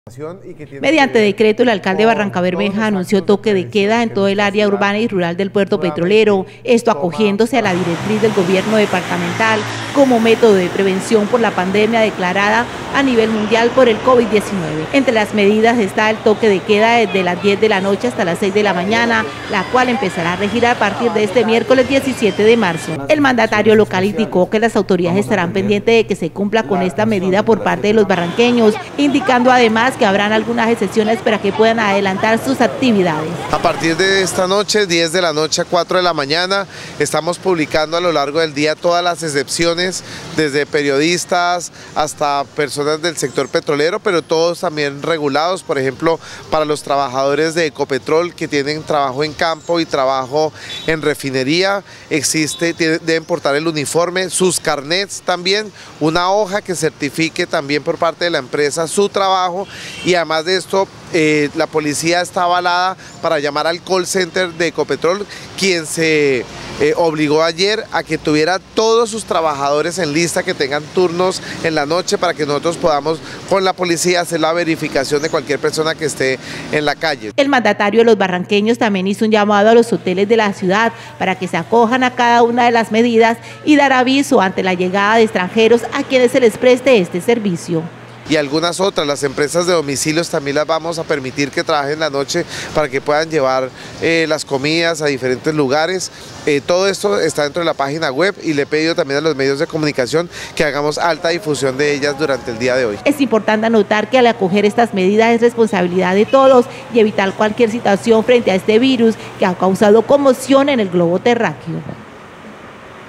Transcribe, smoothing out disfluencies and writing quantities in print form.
Mediante decreto, el alcalde de Barrancabermeja anunció toque de queda en todo el área urbana y rural del puerto petrolero, esto acogiéndose a la directriz del gobierno departamental como método de prevención por la pandemia declarada a nivel mundial por el COVID-19. Entre las medidas está el toque de queda desde las 10 de la noche hasta las 6 de la mañana, la cual empezará a regir a partir de este miércoles 17 de marzo. El mandatario local indicó que las autoridades estarán pendientes de que se cumpla con esta medida por parte de los barranqueños, indicando además que habrán algunas excepciones para que puedan adelantar sus actividades. A partir de esta noche, 10 de la noche a 4 de la mañana, estamos publicando a lo largo del día todas las excepciones, desde periodistas hasta personas del sector petrolero, pero todos también regulados, por ejemplo, para los trabajadores de Ecopetrol que tienen trabajo en campo y trabajo en refinería, deben portar el uniforme, sus carnets también, una hoja que certifique también por parte de la empresa su trabajo. Y además de esto, la policía está avalada para llamar al call center de Ecopetrol, quien se obligó ayer a que tuviera todos sus trabajadores en lista que tengan turnos en la noche para que nosotros podamos con la policía hacer la verificación de cualquier persona que esté en la calle. El mandatario de los barranqueños también hizo un llamado a los hoteles de la ciudad para que se acojan a cada una de las medidas y dar aviso ante la llegada de extranjeros a quienes se les preste este servicio. Y algunas otras, las empresas de domicilios también las vamos a permitir que trabajen la noche para que puedan llevar las comidas a diferentes lugares. Todo esto está dentro de la página web y le he pedido también a los medios de comunicación que hagamos alta difusión de ellas durante el día de hoy. Es importante anotar que al acoger estas medidas es responsabilidad de todos y evitar cualquier situación frente a este virus que ha causado conmoción en el globo terráqueo.